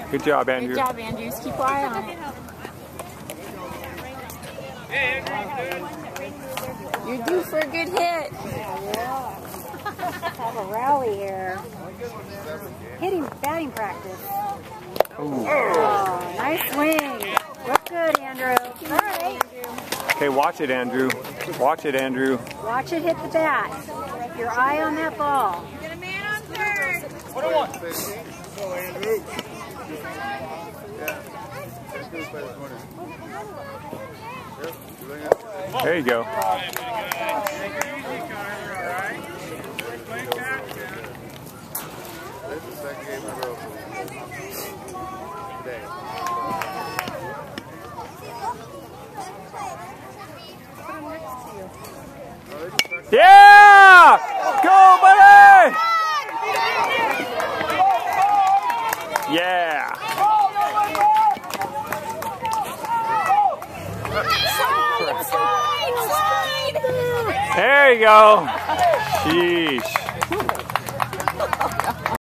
Good job, Andrew. Good job, Andrew. Just keep an eye on it. You're due for a good hit. Have a rally here. Batting practice. Ooh. Oh, nice swing. Look good, Andrew. All right. Okay, watch it, Andrew. Watch it, Andrew. Watch it hit the bat. Keep your eye on that ball. Get a man on third. What do you want? Go, Andrew. There you go. Yeah! Go, buddy! Yeah! There you go. Sheesh.